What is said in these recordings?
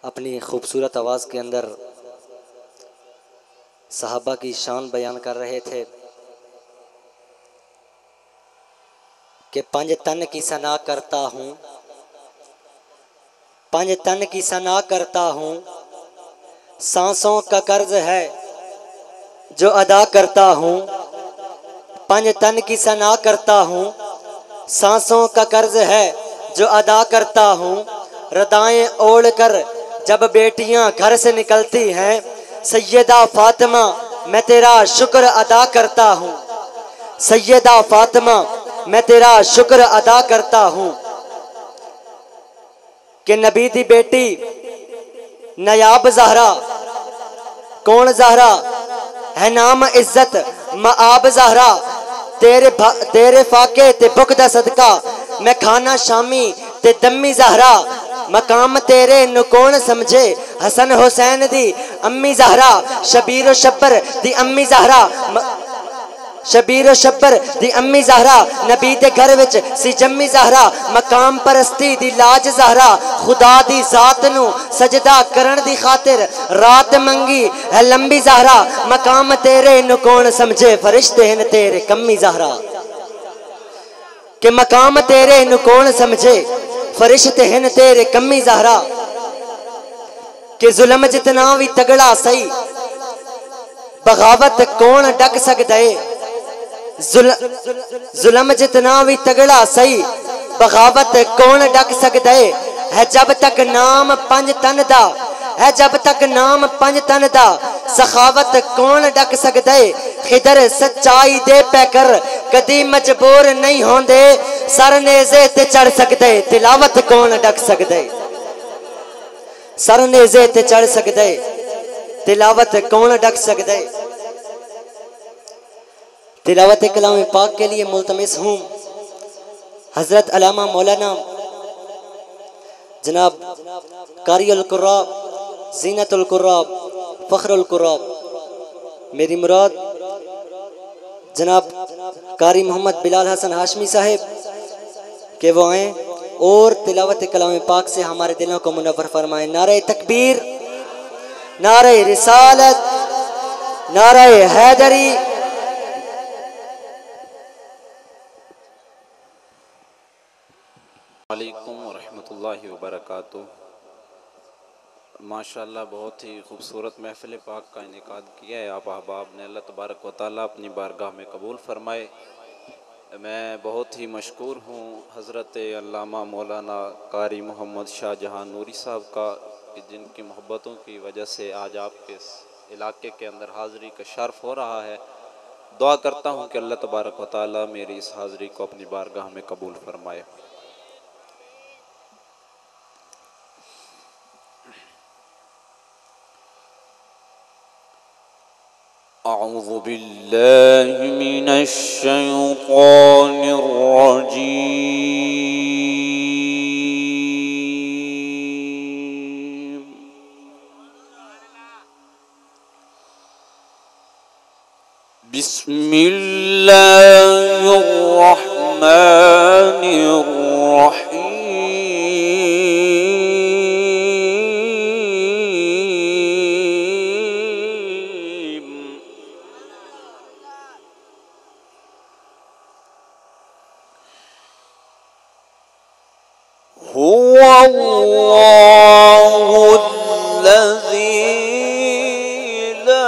अपनी खूबसूरत आवाज़ के अंदर सहाबा की शान बयान कर रहे थे कि पंज तन की सना करता हूँ, पंज तन की सना करता हूँ, सांसों का कर्ज है जो अदा करता हूँ। पंज तन की सना करता हूँ, सांसों का कर्ज है जो अदा करता हूँ। रदाएं ओढ़ कर जब बेटियां घर से निकलती हैं, सैयदा फातिमा मैं तेरा शुक्र अदा करता हूँ। सैयदा फातिमा मैं तेरा शुक्र अदा करता हूँ कि नबी दी बेटी नयाब ज़हरा, कौन ज़हरा है नाम इज्जत मआब ज़हरा। तेरे फाके ते बुक दा सदका मैं खाना शामी ते दम्मी ज़हरा। मकाम तेरे नु कौन समझे हसन हुसैन दी अम्मी ज़हरा। शबीर व शब्बर दी अम्मी ज़हरा, शबीर व शब्बर दी अम्मी ज़हरा। नबी दे घर विच सी जम्मी ज़हरा। मकाम परस्ती दी लाज ज़हरा। खुदा दी जात नू सजदा करन दी खातिर रात मंगी है लंबी ज़हरा। मकाम तेरे नु कौन समझे फरिश्ते हैं तेरे कम्मी ज़हरा। कि मकाम तेरे नु कौन समझे फरिश्ते हैं तेरे कम्मी ज़हरा। कि जुल्म जितना भी तगड़ा सही बगावत कौन डक सकदा है। जुल्म जितना भी तगड़ा सही बगावत कौन डक सकदा है। जब तक नाम पंज तन दा है, जब तक नाम पंज तन दा सखावत कौन डक सकदा है। खिदर सच्चाई दे पैकर कदी मजबूर नहीं होंदे, सर नेज़े ते चढ़ सकदे तिलावत कौन डक सकदे। सर नेज़े ते चढ़ सकदे तिलावत कौन डक सकदे। तिलावत कलाम पाक के लिए मुल्तमिस हूँ हज़रत अल्लामा मौलाना जनाब कारियुल कुर्राब, ज़ीनतुल कुर्राब, फ़ख्रुल कुर्राब। मेरी मुराद जनाब कारी मोहम्मद बिलाल हसन हाशमी साहिब के वो आएँ और तिलावत कलाम पाक से हमारे दिलों को मुनव्वर फरमाएं। नारे तकबीर, नारे रिसालत, नारे हैदरी। वालेकुम रहमतुल्लाहि व बरकातुहू। माशाअल्लाह बहुत ही खूबसूरत महफ़िल पाक का इनेकाद किया है आप अहबाब ने। अल्लाह तबारक व तआला अपनी बारगाह में कबूल फरमाए। मैं बहुत ही मशकूर हूँ हज़रत अल्लामा मौलाना कारी मोहम्मद शाहजहां नूरी साहब का, कि जिनकी मोहब्बतों की वजह से आज आपके इस इलाके के अंदर हाज़री का शर्फ़ हो रहा है। दुआ करता हूँ कि अल्लाह तबारक व तआला मेरी इस हाज़री को अपनी बारगाह में कबूल फरमाए। अऊज़ु बिल्लाहि मिनश शैतानिर रजीम। बिस्मिल्लाहिर रहमानिर रहीम। हुवल्लाहुल्लज़ी ला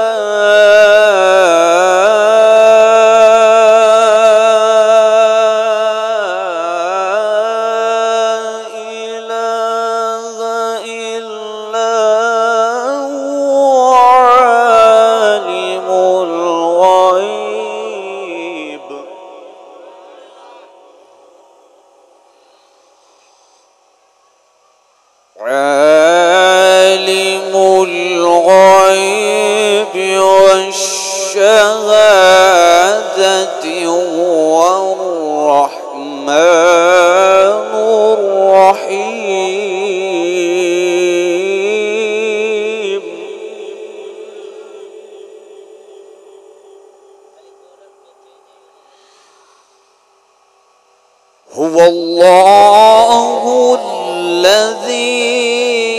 इलाहा इल्ला हुवा आलिमुल ग़ैब। आलिमुल ग़ैबि वश्शहादति हुवर रहमानुर रहीम। हुवल्लाहुल्लज़ी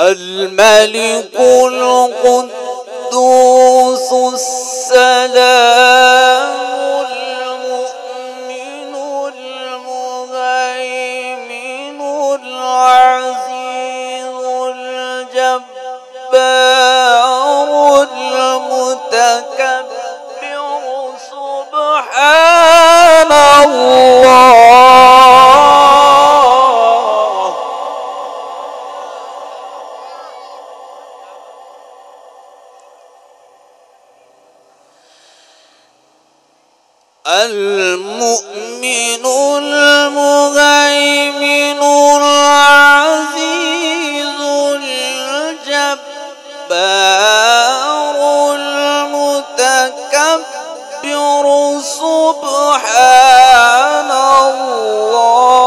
الملك القدوس السلام المؤمن المهيمن العزيز الجبار المتكبر سبحان الله. المؤمن المهيمن العزيز الجبار المتكبر سبحان الله.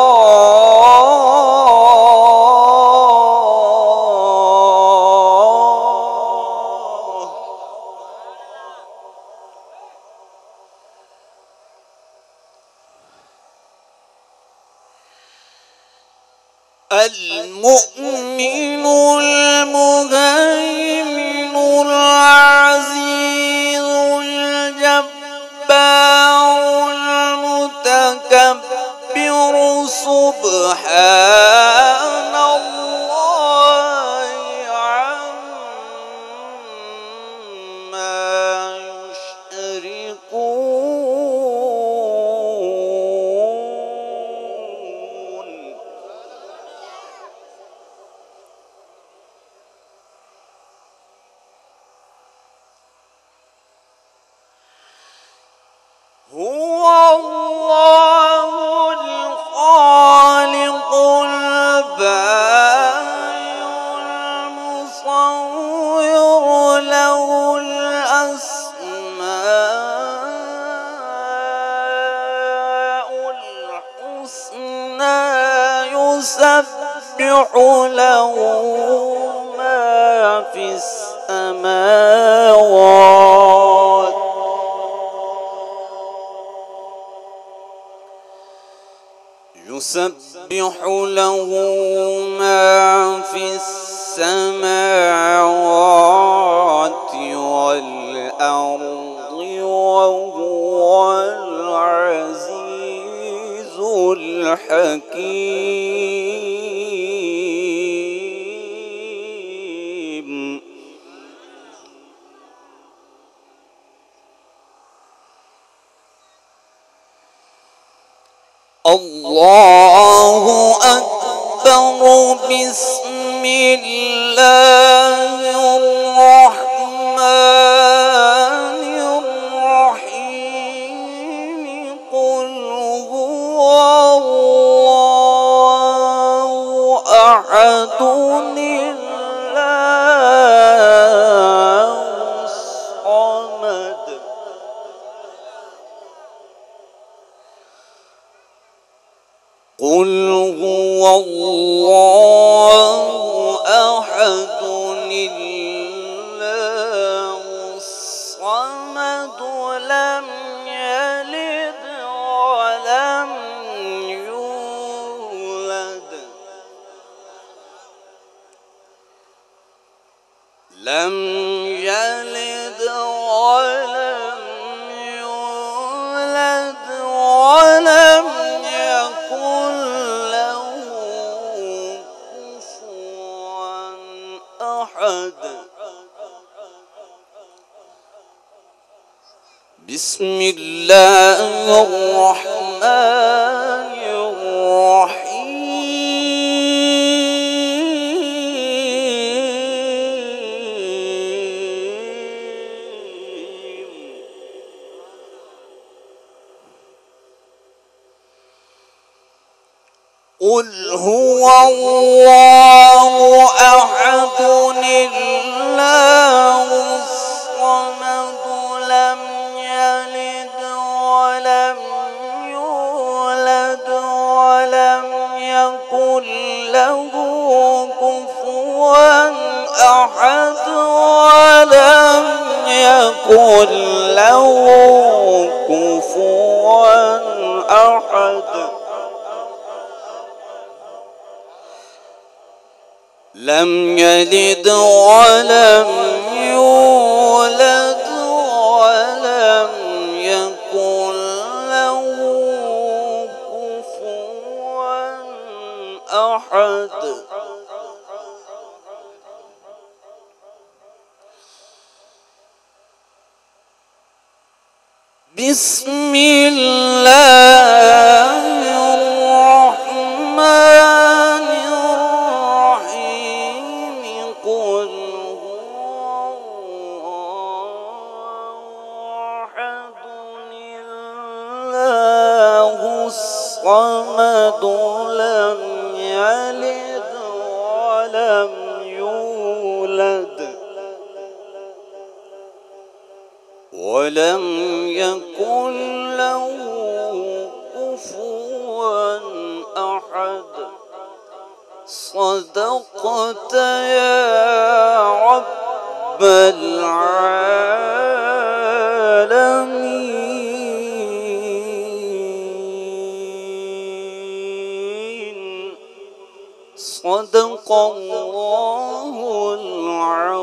المؤمن المهيمن العزيز الجبار المتكبر سبحان الله عما يشركون. هو الله الخالق البارئ المصور له الأسماء الحسنى يسبح له ما في السماوات يسبح له ما في السماوات والأرض وهو العزيز الحكيم. الله أكبر. بسم الله الرحمن الرحيم. قل هو الله أحد الله الصمد. قل هو الله أحد الله الصمد لم يلد ولم يولد لم يلد ولم يولد ولم يكن له كفوا أحد. بسم الله الرحمن الرحيم. قل هو الله أحد الله الصمد لم يلد ولم يولد ولم يكن له كفوا أحد ولم يكن له كفوا أحد. لم يلد ولم يولد ولم يكن له كفوا أحد. بسم الله الرحمن الرحيم. قل هو أحد الله الصمد لم يلد ولم يولد ولم يكن له كفوا أحد. صدقت يا رب العالمين. صدق الله العظيم.